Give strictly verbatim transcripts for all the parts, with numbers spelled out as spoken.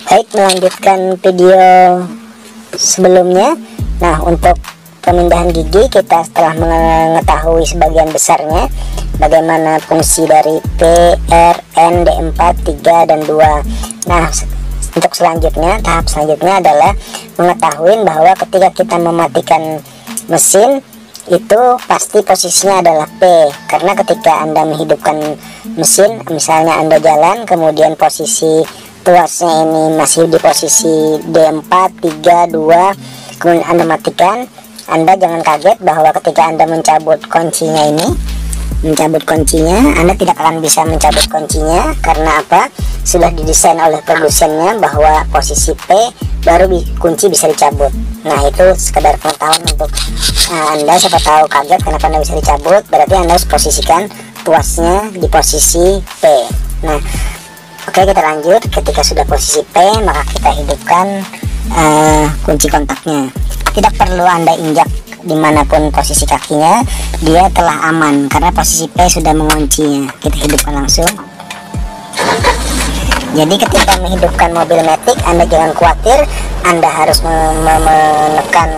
Baik, melanjutkan video sebelumnya. Nah, untuk pemindahan gigi, kita setelah mengetahui sebagian besarnya bagaimana fungsi dari P, R, N, D empat, tiga, dan dua. Nah, untuk selanjutnya, tahap selanjutnya adalah mengetahui bahwa ketika kita mematikan mesin itu pasti posisinya adalah P, karena ketika Anda menghidupkan mesin, misalnya Anda jalan kemudian posisi tuasnya ini masih di posisi D empat, tiga, dua, kemudian Anda matikan, Anda jangan kaget bahwa ketika Anda mencabut kuncinya ini mencabut kuncinya Anda tidak akan bisa mencabut kuncinya. Karena apa? Sudah didesain oleh produsennya bahwa posisi P baru kunci bisa dicabut. Nah, itu sekedar pengetahuan untuk uh, Anda, siapa tahu kaget kenapa Anda bisa dicabut, berarti Anda harus posisikan tuasnya di posisi P. Nah, oke, kita lanjut. Ketika sudah posisi P, maka kita hidupkan uh, kunci kontaknya. Tidak perlu Anda injak dimanapun posisi kakinya, dia telah aman karena posisi P sudah menguncinya. Kita hidupkan langsung. Jadi ketika menghidupkan mobil matic, Anda jangan khawatir Anda harus menekan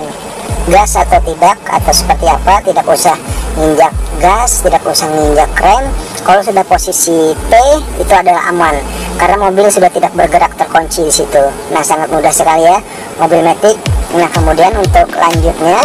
gas atau tidak, atau seperti apa. Tidak usah menginjak gas, tidak usah menginjak rem. Kalau sudah posisi P, itu adalah aman karena mobil sudah tidak bergerak, terkunci di situ. Nah, sangat mudah sekali ya mobil matic. Nah, kemudian untuk lanjutnya,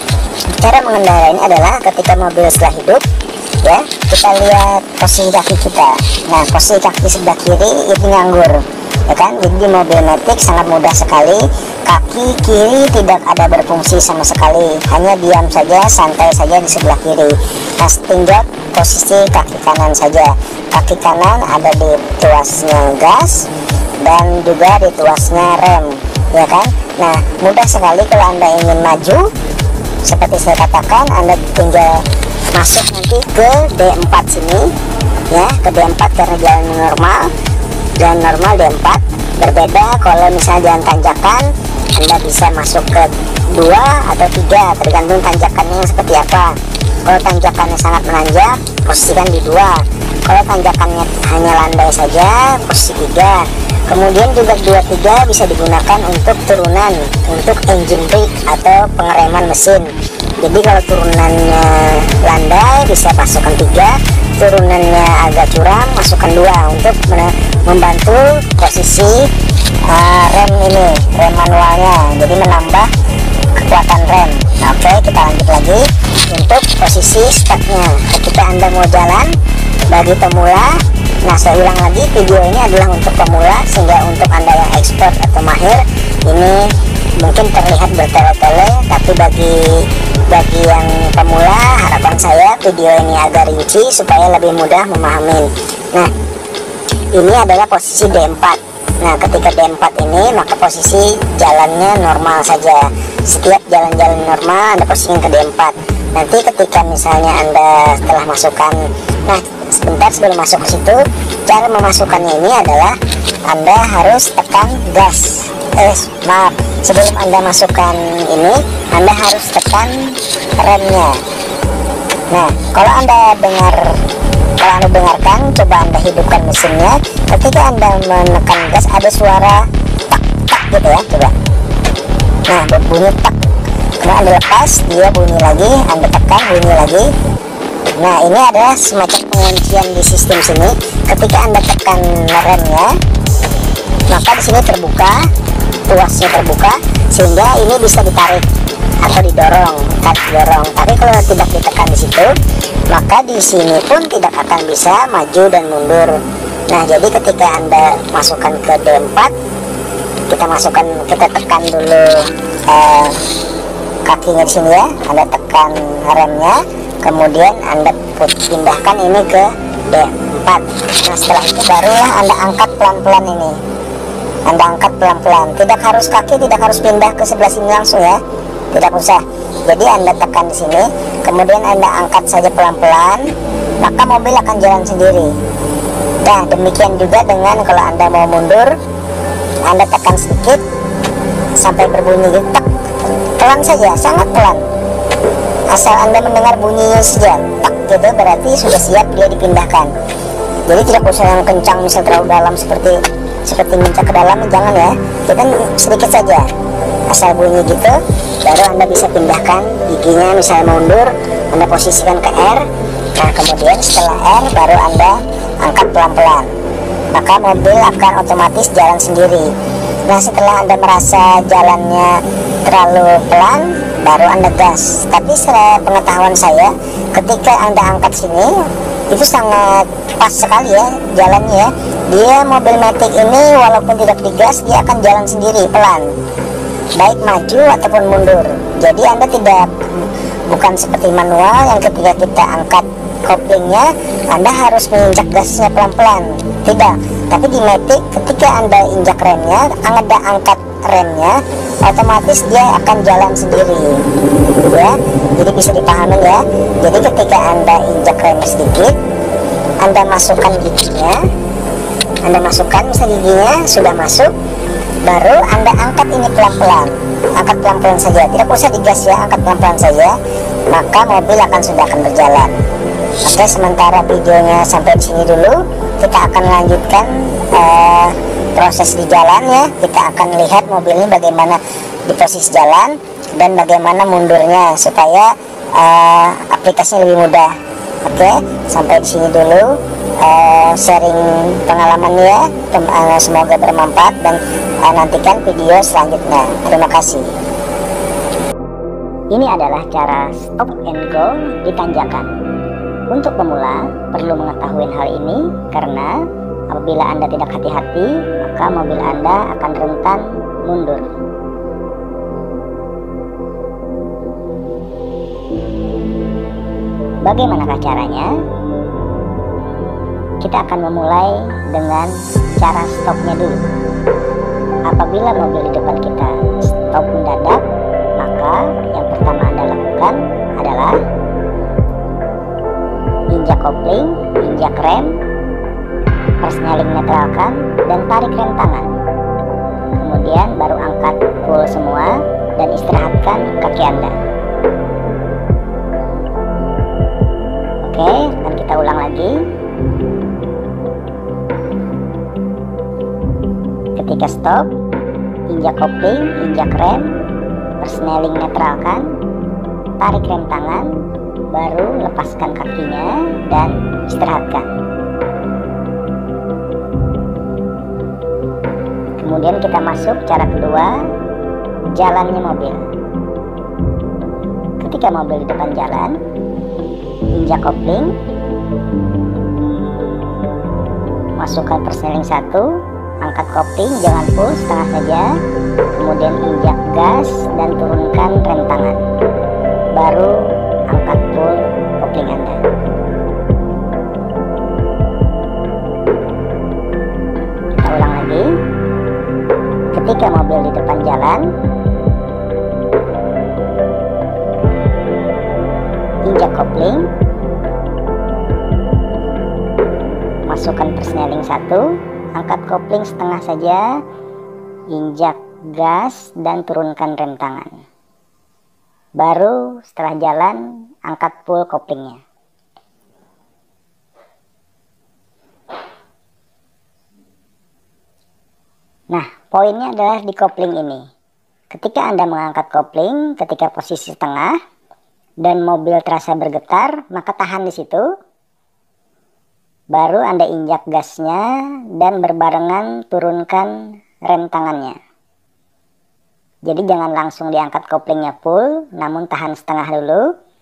cara mengendarai ini adalah ketika mobil sudah hidup, ya, kita lihat posisi kaki kita. Nah, posisi kaki sebelah kiri itu nganggur, ya kan? Jadi di mobil matic sangat mudah sekali. Kaki kiri tidak ada berfungsi sama sekali, hanya diam saja, santai saja di sebelah kiri. Nah, tinggal posisi kaki kanan saja. Kaki kanan ada di tuasnya gas dan juga di tuasnya rem, ya kan? Nah, mudah sekali kalau Anda ingin maju. Seperti saya katakan, Anda tinggal masuk nanti ke D empat sini, ya, ke D empat karena jalan normal, jalan normal D empat. Berbeda kalau misalnya jalan tanjakan, Anda bisa masuk ke dua atau tiga, tergantung tanjakannya seperti apa. Kalau tanjakannya sangat menanjak, posisikan di dua. Kalau tanjakannya hanya landai saja, posisi tiga. Kemudian juga dua tiga bisa digunakan untuk turunan, untuk engine brake atau pengereman mesin. Jadi kalau turunannya landai bisa masukkan tiga, turunannya agak curam masukkan dua untuk membantu posisi uh, rem ini, rem manualnya. Jadi menambah kekuatan rem. Nah, oke, kita lanjut lagi untuk posisi stepnya. Ketika Anda mau jalan bagi pemula, nah saya ulang lagi, video ini adalah untuk pemula, sehingga untuk Anda yang expert atau mahir ini mungkin terlihat bertele-tele, tapi bagi bagi yang pemula, harapan saya video ini agak rinci supaya lebih mudah memahami. Nah, ini adalah posisi D empat. Nah, ketika D empat ini, maka posisi jalannya normal saja. Setiap jalan-jalan normal Anda posisikan ke D empat. Nanti ketika misalnya Anda setelah masukkan, nah sebentar sebelum masuk ke situ, cara memasukkannya ini adalah Anda harus tekan gas. Eh, maaf, sebelum Anda masukkan ini, Anda harus tekan remnya. Nah, kalau Anda dengar, kalau Anda dengarkan, coba Anda hidupkan mesinnya. Ketika Anda menekan gas, ada suara tak tak gitu ya, coba. Nah, bunyi tak. Kemudian Anda lepas, dia bunyi lagi, Anda tekan, bunyi lagi. Nah, ini adalah semacam penguncian di sistem sini. Ketika Anda tekan remnya, maka di sini terbuka, tuasnya terbuka, sehingga ini bisa ditarik atau didorong, tarik dorong. Tapi kalau tidak ditekan di situ, maka di sini pun tidak akan bisa maju dan mundur. Nah, jadi ketika Anda masukkan ke D empat, kita masukkan, kita tekan dulu eh, kakinya di sini ya, Anda tekan remnya, kemudian Anda put, pindahkan ini ke D empat. Nah, setelah itu barulah Anda angkat pelan-pelan ini. Anda angkat pelan-pelan, tidak harus kaki, tidak harus pindah ke sebelah sini langsung ya, tidak usah. Jadi Anda tekan di sini, kemudian Anda angkat saja pelan-pelan, maka mobil akan jalan sendiri. Nah, demikian juga dengan kalau Anda mau mundur, Anda tekan sedikit sampai berbunyi getak, pelan saja, sangat pelan. Asal Anda mendengar bunyinya saja, tak gitu, berarti sudah siap dia dipindahkan. Jadi tidak usah yang kencang, misal terlalu dalam seperti seperti minta ke dalam, jangan ya, kita sedikit saja, asal bunyi gitu. Baru Anda bisa pindahkan giginya, misalnya mundur, Anda posisikan ke R. Nah kemudian setelah R baru Anda angkat pelan-pelan, maka mobil akan otomatis jalan sendiri. Nah setelah Anda merasa jalannya terlalu pelan, baru Anda gas. Tapi setelah pengetahuan saya, ketika Anda angkat sini, itu sangat pas sekali ya jalannya ya. Dia mobil Matic ini walaupun tidak digas, dia akan jalan sendiri pelan, baik maju ataupun mundur. Jadi Anda tidak, bukan seperti manual yang ketika kita angkat koplingnya Anda harus menginjak gasnya pelan-pelan, tidak. Tapi di Matic ketika Anda injak remnya, Anda angkat remnya, otomatis dia akan jalan sendiri ya. Jadi bisa dipahami ya. Jadi ketika Anda injak rem sedikit, Anda masukkan giginya, Anda masukkan misalnya giginya sudah masuk, baru Anda angkat ini pelan-pelan, angkat pelan-pelan saja, tidak usah digas ya, angkat pelan-pelan saja, maka mobil akan sudah akan berjalan. Oke, sementara videonya sampai di sini dulu. Kita akan lanjutkan uh, proses di jalan ya. Kita akan lihat mobil ini bagaimana di posisi jalan dan bagaimana mundurnya supaya uh, aplikasinya lebih mudah. Oke, sampai di sini dulu uh, sharing pengalamannya. Uh, semoga bermanfaat dan uh, nantikan video selanjutnya. Terima kasih. Ini adalah cara stop and go di tanjakan. Untuk pemula perlu mengetahui hal ini karena apabila Anda tidak hati-hati, maka mobil Anda akan rentan mundur. Bagaimanakah caranya? Kita akan memulai dengan cara stopnya dulu. Apabila mobil di depan kita stop mendadak, maka yang pertama Anda lakukan adalah injak kopling, injak rem, persneling netralkan, dan tarik rem tangan. Kemudian baru angkat full semua dan istirahatkan kaki Anda. Oke, dan kita ulang lagi. Ketika stop, injak kopling, injak rem, persneling netralkan, tarik rem tangan, baru lepaskan kakinya dan istirahatkan. Kemudian kita masuk cara kedua, jalannya mobil. Ketika mobil di depan jalan, injak kopling, masukkan persneling satu, angkat kopling, jangan full, setengah saja. Kemudian injak gas dan turunkan rem tangan, baru angkat full kopling Anda. Kita ulang lagi. Ketika mobil di depan jalan, injak kopling, masukkan persneling satu, angkat kopling setengah saja, injak gas dan turunkan rem tangan. Baru setelah jalan, angkat full koplingnya. Nah, poinnya adalah di kopling ini. Ketika Anda mengangkat kopling, ketika posisi tengah, dan mobil terasa bergetar, maka tahan di situ. Baru Anda injak gasnya dan berbarengan turunkan rem tangannya. Jadi jangan langsung diangkat koplingnya full, namun tahan setengah dulu,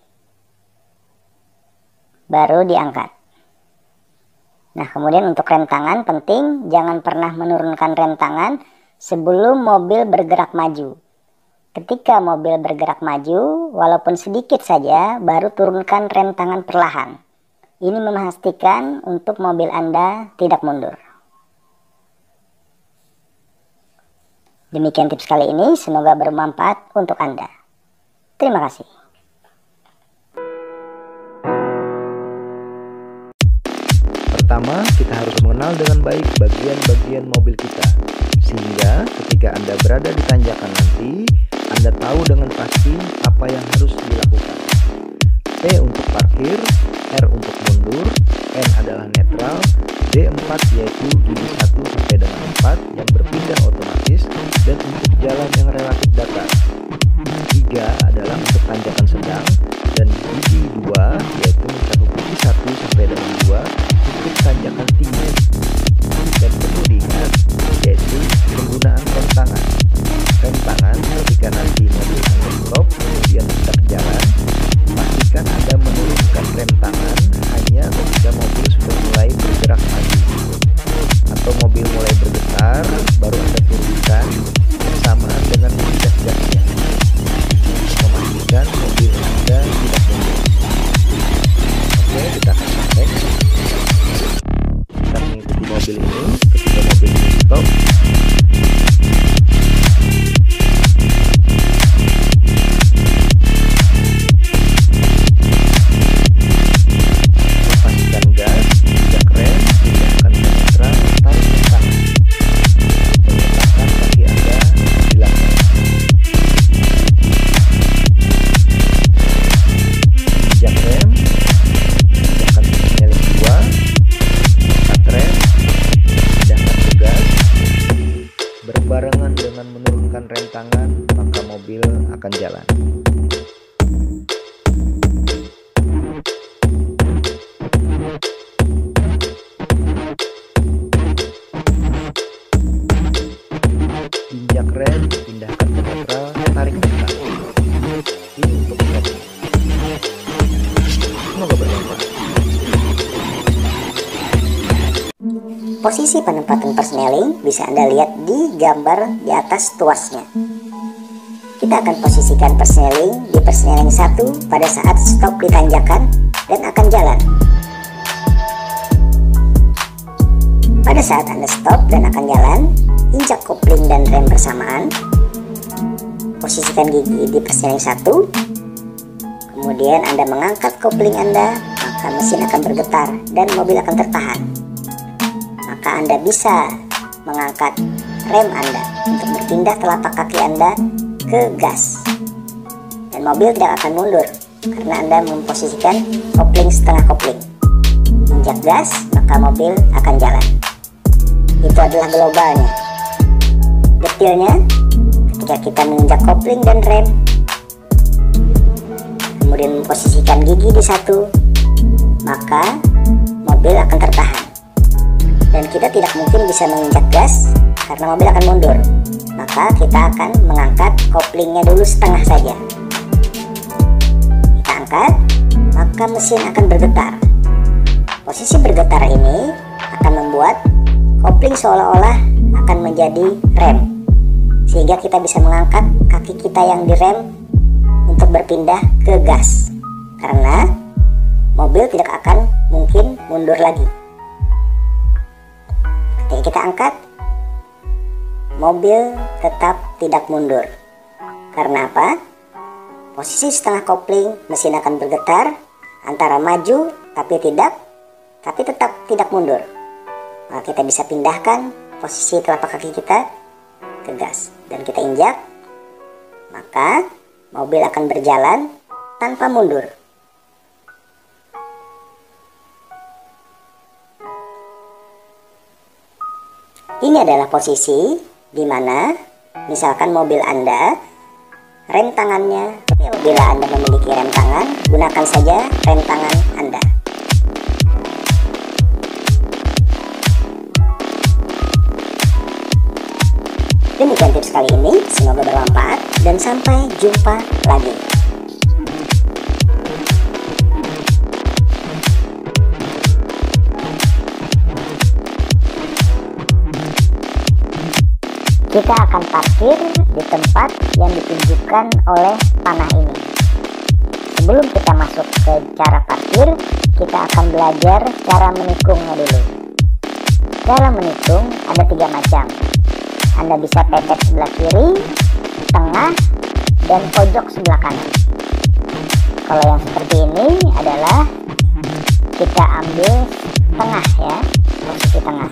baru diangkat. Nah kemudian untuk rem tangan penting, jangan pernah menurunkan rem tangan sebelum mobil bergerak maju. Ketika mobil bergerak maju, walaupun sedikit saja, baru turunkan rem tangan perlahan. Ini memastikan untuk mobil Anda tidak mundur. Demikian tips kali ini, semoga bermanfaat untuk Anda. Terima kasih. Pertama, kita harus mengenal dengan baik bagian-bagian mobil kita, sehingga ketika Anda berada di tanjakan nanti, Anda tahu dengan pasti apa yang harus dilakukan. P untuk parkir, R untuk mundur, N adalah netral, D empat yaitu gigi satu sampai dengan empat, Semoga bermanfaat. Posisi penempatan persneling bisa Anda lihat di gambar di atas tuasnya. Kita akan posisikan persneling di persneling satu pada saat stop di tanjakan dan akan jalan. Pada saat Anda stop dan akan jalan, injak kopling dan rem bersamaan. Posisikan gigi di persneling satu. Kemudian Anda mengangkat kopling Anda, maka mesin akan bergetar dan mobil akan tertahan. Maka Anda bisa mengangkat rem Anda untuk berpindah telapak kaki Anda ke gas. Dan mobil tidak akan mundur karena Anda memposisikan kopling setengah kopling. Injak gas, maka mobil akan jalan. Itu adalah globalnya. Detailnya, ketika kita menginjak kopling dan rem, kemudian memposisikan gigi di satu, maka mobil akan tertahan. Dan kita tidak mungkin bisa menginjak gas karena mobil akan mundur. Maka kita akan mengangkat koplingnya dulu setengah saja. Kita angkat, maka mesin akan bergetar. Posisi bergetar ini akan membuat kopling seolah-olah akan menjadi rem, sehingga kita bisa mengangkat kaki kita yang direm untuk berpindah ke gas, karena mobil tidak akan mungkin mundur lagi. Ketika kita angkat, mobil tetap tidak mundur. Karena apa? Posisi setengah kopling, mesin akan bergetar antara maju tapi tidak, tapi tetap tidak mundur. Maka kita bisa pindahkan posisi telapak kaki kita ke gas dan kita injak, maka mobil akan berjalan tanpa mundur. Ini adalah posisi di mana misalkan mobil Anda rem tangannya, tapi apabila Anda memiliki rem tangan, gunakan saja rem tangan Anda. Demikian tips kali ini, semoga bermanfaat dan sampai jumpa lagi. Kita akan parkir di tempat yang ditunjukkan oleh panah ini. Sebelum kita masuk ke cara parkir, kita akan belajar cara menikungnya dulu. Cara menikung ada tiga macam. Anda bisa pepet sebelah kiri, tengah, dan pojok sebelah kanan. Kalau yang seperti ini adalah kita ambil tengah ya, posisi tengah.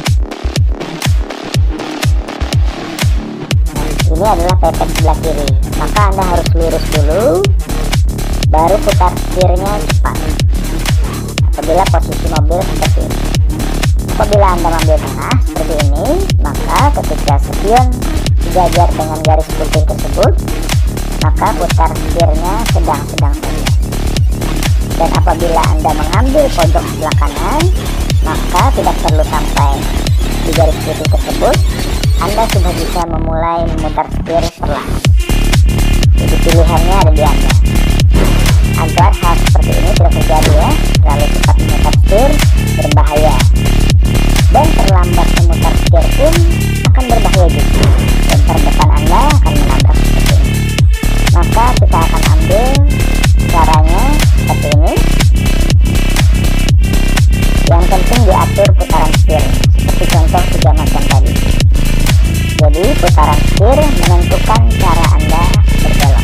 Ini adalah pepet sebelah kiri, maka Anda harus lurus dulu, baru putar setirnya cepat. Apabila posisi mobil seperti ini. Apabila Anda mengambil tengah seperti ini, maka ketika spion sejajar dengan garis putih tersebut, maka putar setirnya sedang-sedang saja. Dan apabila Anda mengambil pojok sebelah kanan, maka tidak perlu sampai di garis putih tersebut, Anda sudah bisa memulai memutar setir perlahan. Jadi pilihannya ada di Anda. Agar hal seperti ini tidak terjadi ya, terlalu cepat memutar setir berbahaya. Dan terlambat memutar setir pun akan berbahaya juga. Bumper depan Anda akan menabrak seperti ini. Maka kita akan ambil caranya seperti ini. Yang penting diatur putaran setir, seperti contoh tiga macam tadi. Jadi putaran setir menentukan cara Anda berbelok.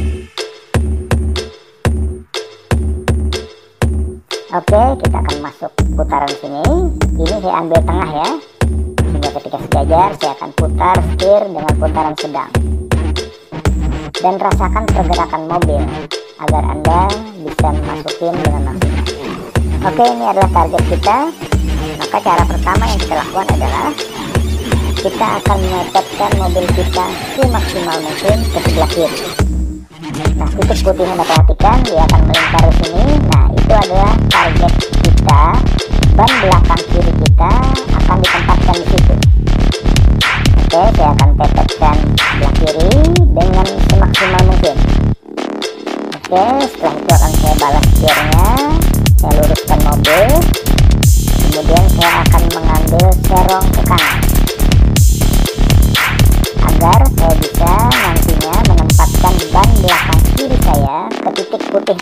Oke, kita akan masuk putaran sini. Ini saya ambil tengah ya, sehingga ketika sejajar saya akan putar setir dengan putaran sedang. Dan rasakan pergerakan mobil agar Anda bisa masukin dengan maksimal. Oke, ini adalah target kita. Maka cara pertama yang kita lakukan adalah kita akan menetapkan mobil kita semaksimal mungkin ke sebelah kiri. Nah, titik putihnya Anda perhatikan, dia akan melingkar di sini. Nah, itu adalah target kita. Ban belakang kiri kita akan ditempatkan di situ. Oke, saya akan pepetkan sebelah kiri dengan semaksimal mungkin. Oke, setelah itu akan saya balas setirnya.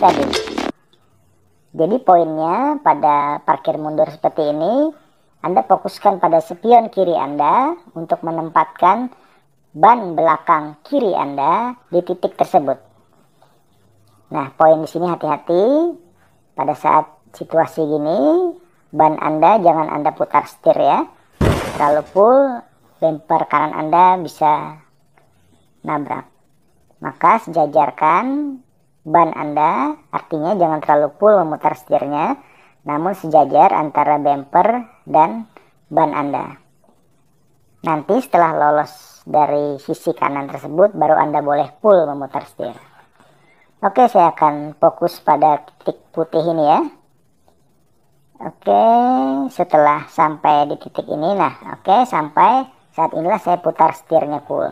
tadi. Jadi poinnya pada parkir mundur seperti ini, Anda fokuskan pada spion kiri Anda untuk menempatkan ban belakang kiri Anda di titik tersebut. Nah, poin di sini hati-hati pada saat situasi gini, ban Anda jangan Anda putar setir ya. Terlalu full, bumper kanan Anda bisa nabrak. Maka sejajarkan ban Anda, artinya jangan terlalu full memutar setirnya, namun sejajar antara bumper dan ban Anda. Nanti setelah lolos dari sisi kanan tersebut, baru Anda boleh full memutar setir. Oke, saya akan fokus pada titik putih ini ya. Oke, setelah sampai di titik ini, nah oke, sampai saat inilah saya putar setirnya full.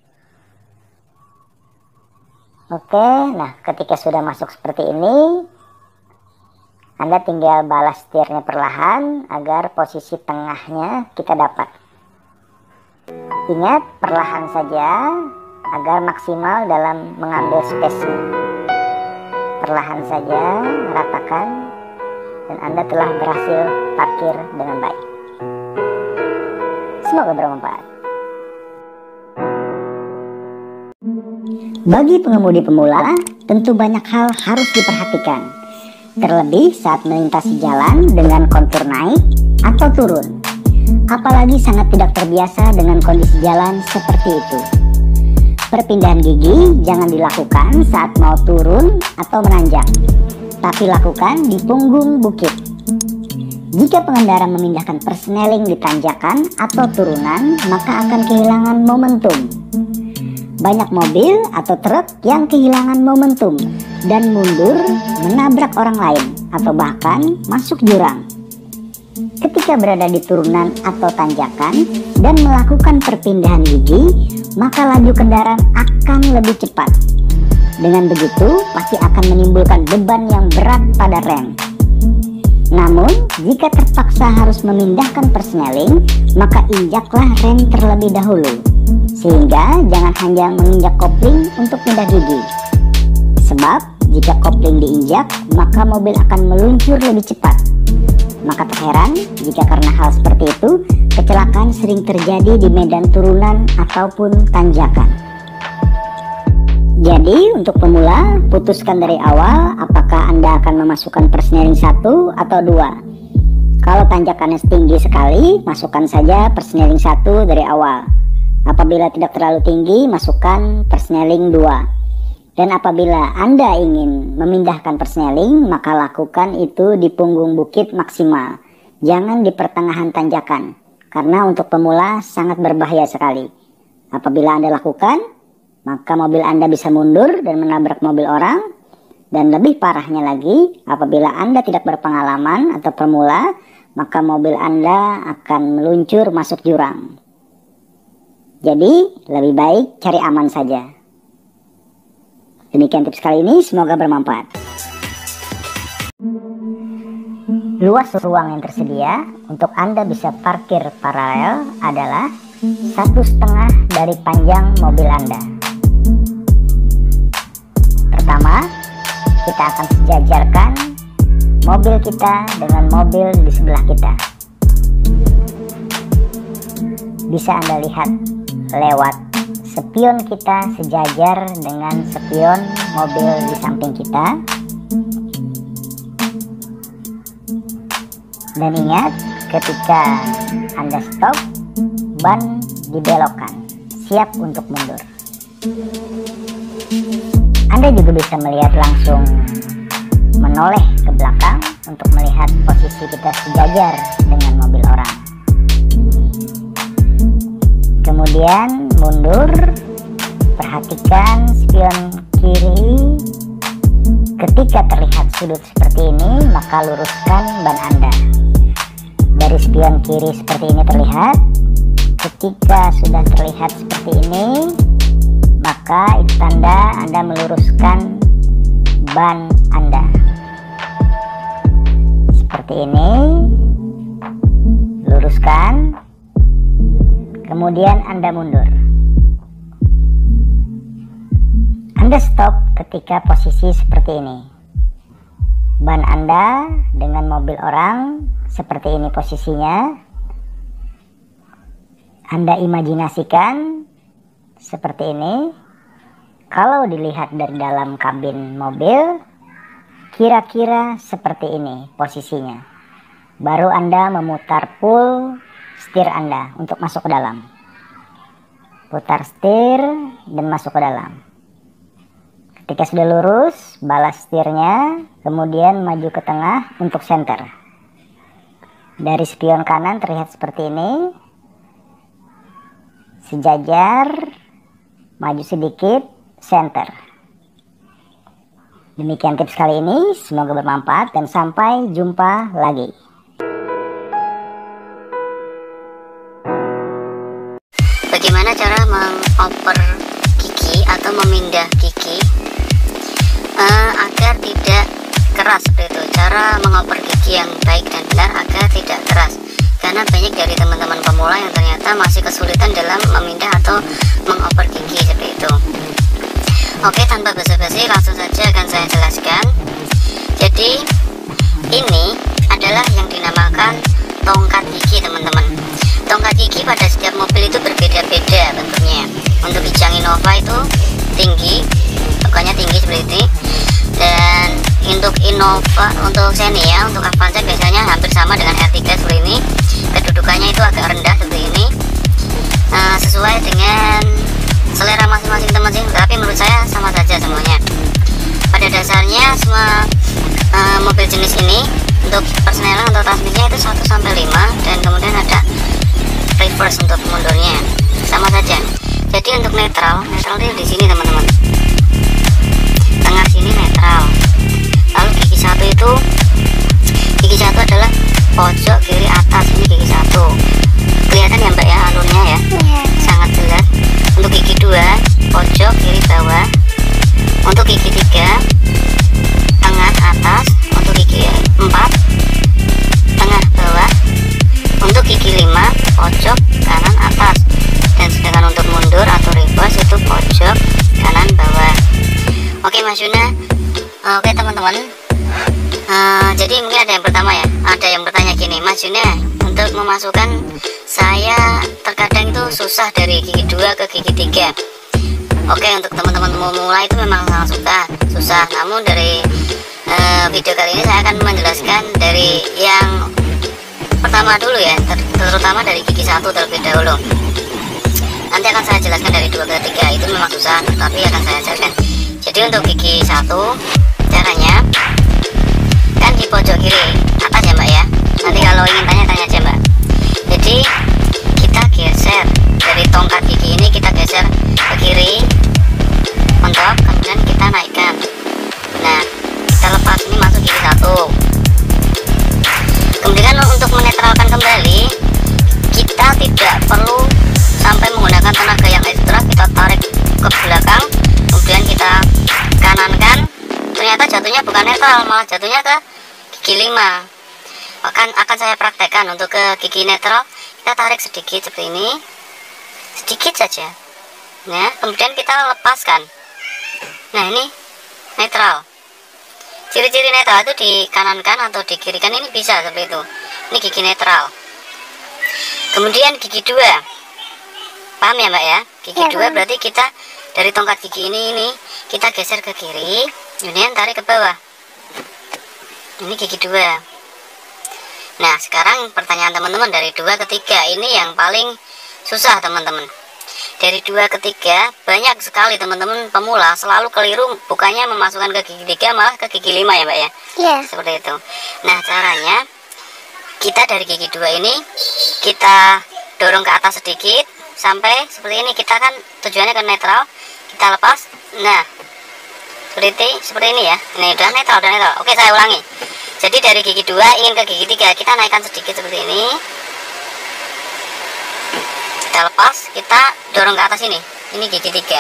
Oke, nah ketika sudah masuk seperti ini, Anda tinggal balas setirnya perlahan agar posisi tengahnya kita dapat. Ingat, perlahan saja agar maksimal dalam mengambil space-nya. Perlahan saja, ratakan, dan Anda telah berhasil parkir dengan baik. Semoga bermanfaat. Bagi pengemudi pemula, tentu banyak hal harus diperhatikan, terlebih saat melintasi jalan dengan kontur naik atau turun. Apalagi sangat tidak terbiasa dengan kondisi jalan seperti itu. Perpindahan gigi jangan dilakukan saat mau turun atau menanjak, tapi lakukan di punggung bukit. Jika pengendara memindahkan persneling di tanjakan atau turunan, maka akan kehilangan momentum. Banyak mobil atau truk yang kehilangan momentum dan mundur menabrak orang lain atau bahkan masuk jurang. Ketika berada di turunan atau tanjakan dan melakukan perpindahan gigi, maka laju kendaraan akan lebih cepat. Dengan begitu, pasti akan menimbulkan beban yang berat pada rem. Namun, jika terpaksa harus memindahkan persneling, maka injaklah rem terlebih dahulu. Sehingga jangan hanya menginjak kopling untuk pindah gigi. Sebab jika kopling diinjak, maka mobil akan meluncur lebih cepat. Maka tak heran jika karena hal seperti itu, kecelakaan sering terjadi di medan turunan ataupun tanjakan. Jadi untuk pemula, putuskan dari awal apakah Anda akan memasukkan persneling satu atau dua. Kalau tanjakannya tinggi sekali, masukkan saja persneling satu dari awal. Apabila tidak terlalu tinggi, masukkan persneling dua. Dan apabila Anda ingin memindahkan persneling, maka lakukan itu di punggung bukit maksimal. Jangan di pertengahan tanjakan, karena untuk pemula sangat berbahaya sekali. Apabila Anda lakukan, maka mobil Anda bisa mundur dan menabrak mobil orang. Dan lebih parahnya lagi, apabila Anda tidak berpengalaman atau pemula, maka mobil Anda akan meluncur masuk jurang. Jadi, lebih baik cari aman saja. Demikian tips kali ini, semoga bermanfaat. Luas ruang yang tersedia untuk Anda bisa parkir paralel adalah satu setengah dari panjang mobil Anda. Pertama, kita akan sejajarkan mobil kita dengan mobil di sebelah kita. Bisa Anda lihat lewat spion kita sejajar dengan spion mobil di samping kita. Dan ingat, ketika Anda stop, ban dibelokkan, siap untuk mundur. Anda juga bisa melihat langsung menoleh ke belakang untuk melihat posisi kita sejajar dengan mobil orang. Kemudian mundur, perhatikan spion kiri. Ketika terlihat sudut seperti ini, maka luruskan ban Anda. Dari spion kiri seperti ini terlihat. Ketika sudah terlihat seperti ini, maka itu tanda Anda meluruskan ban Anda. Seperti ini, luruskan. Kemudian Anda mundur. Anda stop ketika posisi seperti ini. ban Anda dengan mobil orang seperti ini posisinya. Anda imajinasikan seperti ini. Kalau dilihat dari dalam kabin mobil, kira-kira seperti ini posisinya. Baru Anda memutar pull setir Anda untuk masuk ke dalam. Putar setir dan masuk ke dalam. Ketika sudah lurus, balas setirnya, kemudian maju ke tengah untuk center. Dari spion kanan terlihat seperti ini. Sejajar, maju sedikit, center. Demikian tips kali ini, semoga bermanfaat dan sampai jumpa lagi. Bagaimana cara mengoper gigi atau memindah gigi uh, agar tidak keras seperti itu? Cara mengoper gigi yang baik dan benar agar tidak keras, karena banyak dari teman-teman pemula yang ternyata masih kesulitan dalam memindah atau mengoper gigi seperti itu. Oke, tanpa basa-basi langsung saja akan saya jelaskan. Jadi ini adalah yang dinamakan tongkat gigi, teman-teman. Tongkat gigi pada setiap mobil itu berbeda-beda bentuknya. Untuk Kijang Innova itu tinggi, pokoknya tinggi seperti ini. Dan untuk Innova, untuk Xenia, untuk Avanza biasanya hampir sama dengan R tiga seperti ini. Kedudukannya itu agak rendah seperti ini. Nah, sesuai dengan selera masing-masing teman-teman, tapi menurut saya sama saja semuanya. Pada dasarnya semua uh, mobil jenis ini untuk persneling untuk transmisinya itu satu sampai lima, dan kemudian ada reverse untuk mundurnya, sama saja. Jadi untuk netral, netral itu di sini teman-teman. Tengah sini netral. Lalu gigi satu itu, gigi satu adalah pojok kiri atas, ini gigi satu. Kelihatan ya Mbak ya alurnya ya? Yeah. Sangat jelas. Untuk gigi dua, pojok kiri bawah. Untuk gigi tiga, tengah atas. Untuk gigi empat, tengah bawah. Untuk gigi lima, pojok kanan atas. Dan sedangkan untuk mundur atau reverse itu pojok kanan bawah. Oke Mas Yuna. Oke teman-teman. Uh, jadi mungkin ada yang pertama ya. Ada yang bertanya gini, Mas Yuna, untuk memasukkan saya terkadang itu susah dari gigi dua ke gigi tiga. Oke, untuk teman-teman pemula itu memang sangat suka susah. Namun dari uh, video kali ini saya akan menjelaskan dari yang pertama dulu ya, ter terutama dari gigi satu terlebih dahulu. Nanti akan saya jelaskan dari dua ke tiga, itu memang susah, tapi akan saya jelaskan. Jadi untuk gigi satu caranya kan di pojok kiri atas ya Mbak ya. Nanti kalau ingin tanya-tanya aja Mbak. Jadi kita geser dari tongkat gigi ini, kita geser ke kiri mentok, kemudian kita naikkan. Nah, kita lepas ini masuk gigi satu. Kemudian untuk menetralkan kembali, kita tidak perlu sampai menggunakan tenaga yang ekstra. Kita tarik ke belakang, kemudian kita kanankan. Ternyata jatuhnya bukan netral, malah jatuhnya ke gigi lima. Akan akan saya praktekkan untuk ke gigi netral. Kita tarik sedikit seperti ini, sedikit saja. Nah, kemudian kita lepaskan. Nah, ini netral. Ciri-ciri netral itu dikanankan atau dikirikan, ini bisa seperti itu. Ini gigi netral. Kemudian gigi dua, paham ya Mbak ya? Gigi ya, dua berarti kita dari tongkat gigi ini ini kita geser ke kiri, kemudian tarik ke bawah. Ini gigi dua. Nah, sekarang pertanyaan teman-teman dari dua ke tiga ini yang paling susah teman-teman. Dari dua ke tiga banyak sekali teman-teman pemula selalu keliru, bukannya memasukkan ke gigi tiga malah ke gigi lima ya Mbak ya. Iya. Seperti itu. Nah, caranya kita dari gigi dua ini kita dorong ke atas sedikit sampai seperti ini. Kita kan tujuannya ke netral, kita lepas. Nah, seperti seperti ini ya. Ini udah netral, udah netral. Oke, saya ulangi. Jadi dari gigi dua ingin ke gigi tiga, kita naikkan sedikit seperti ini. Kita lepas, kita dorong ke atas ini. Ini gigi tiga.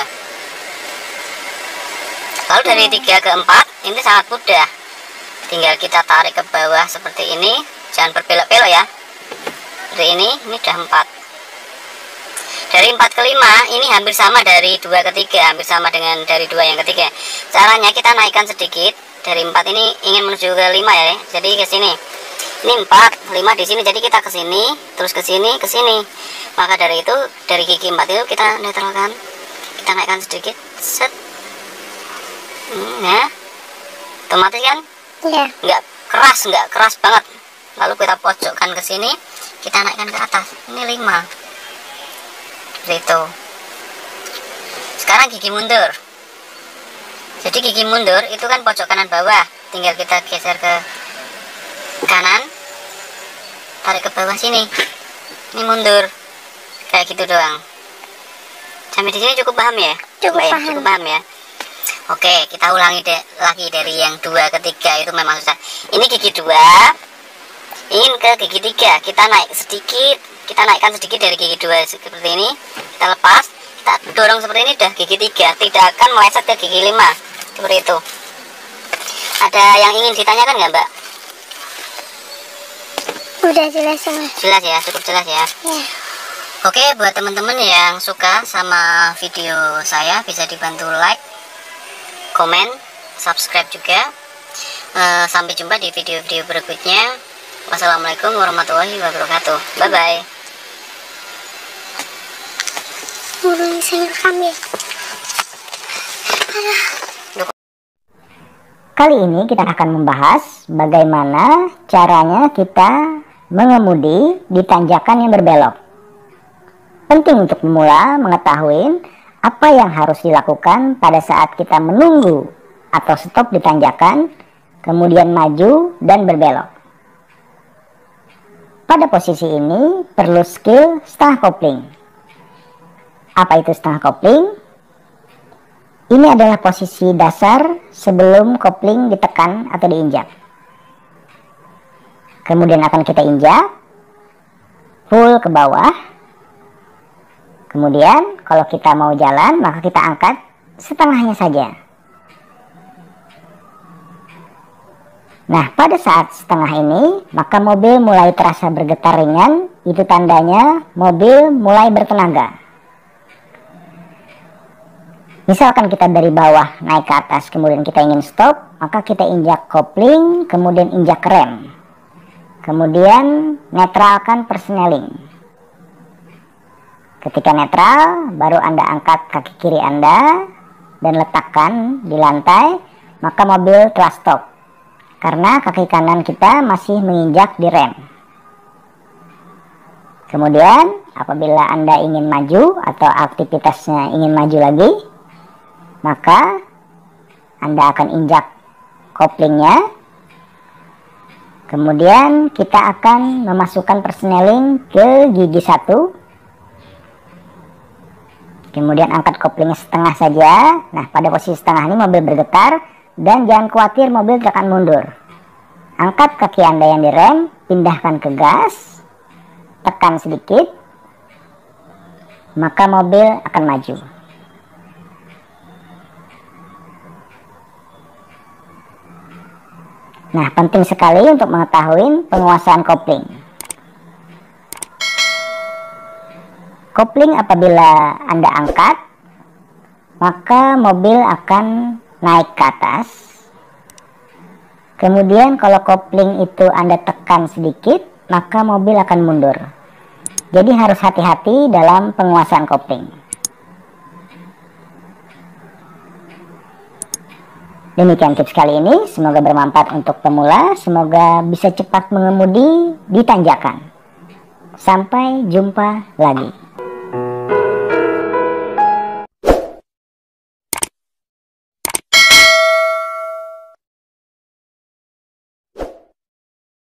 Lalu dari tiga ke empat, ini sangat mudah. Tinggal kita tarik ke bawah seperti ini. Jangan berbelok-belok ya. Seperti ini, ini udah empat. Dari empat ke lima, ini hampir sama dari dua ke tiga, hampir sama dengan dari dua yang ketiga. Caranya kita naikkan sedikit dari empat ini ingin menuju ke lima ya, jadi ke sini. Ini empat, lima di sini, jadi kita ke sini, terus ke sini, ke sini. Maka dari itu, dari gigi empat itu kita netralkan, kita naikkan sedikit, set. Hmm, ya, otomatis kan? Iya. Nggak keras, nggak keras banget. Lalu kita pojokkan ke sini, kita naikkan ke atas. Ini lima. Gitu. Sekarang gigi mundur. Jadi gigi mundur itu kan pojok kanan bawah, tinggal kita geser ke kanan, tarik ke bawah sini, ini mundur, kayak gitu doang. Sampai di sini cukup paham ya? Cukup Baik, paham. cukup paham ya. Oke, kita ulangi deh lagi dari yang dua ke tiga, itu memang susah. Ini gigi dua, ingin ke gigi tiga, kita naik sedikit, kita naikkan sedikit dari gigi dua seperti ini, kita lepas, kita dorong seperti ini, udah gigi tiga, tidak akan meleset ke gigi lima, seperti itu. Ada yang ingin ditanyakan nggak, Mbak? Udah jelas semua. Jelas ya, cukup jelas ya. Ya. Oke, buat teman-teman yang suka sama video saya, bisa dibantu like, komen, subscribe juga. E, sampai jumpa di video-video berikutnya. Wassalamualaikum warahmatullahi wabarakatuh. Bye bye. Burung saya rekam ya. Kali ini kita akan membahas bagaimana caranya kita mengemudi di tanjakan yang berbelok. Penting untuk pemula mengetahui apa yang harus dilakukan pada saat kita menunggu atau stop di tanjakan, kemudian maju dan berbelok. Pada posisi ini perlu skill setengah kopling. Apa itu setengah kopling? Ini adalah posisi dasar sebelum kopling ditekan atau diinjak. Kemudian akan kita injak full ke bawah. Kemudian kalau kita mau jalan, maka kita angkat setengahnya saja. Nah, pada saat setengah ini, maka mobil mulai terasa bergetar ringan. Itu tandanya mobil mulai bertenaga. Misalkan kita dari bawah naik ke atas, kemudian kita ingin stop, maka kita injak kopling, kemudian injak rem. Kemudian netralkan persneling. Ketika netral, baru Anda angkat kaki kiri Anda dan letakkan di lantai, maka mobil telah stop. Karena kaki kanan kita masih menginjak di rem. Kemudian apabila Anda ingin maju atau aktivitasnya ingin maju lagi, maka Anda akan injak koplingnya. Kemudian kita akan memasukkan persneling ke gigi satu. Kemudian angkat koplingnya setengah saja. Nah, pada posisi setengah ini mobil bergetar. Dan jangan khawatir mobil tidak akan mundur. Angkat kaki Anda yang direm, pindahkan ke gas. Tekan sedikit. Maka mobil akan maju. Nah, penting sekali untuk mengetahui penguasaan kopling. Kopling apabila Anda angkat, maka mobil akan naik ke atas. Kemudian kalau kopling itu Anda tekan sedikit, maka mobil akan mundur. Jadi harus hati-hati dalam penguasaan kopling. Demikian tips kali ini, semoga bermanfaat untuk pemula, semoga bisa cepat mengemudi di tanjakan. Sampai jumpa lagi.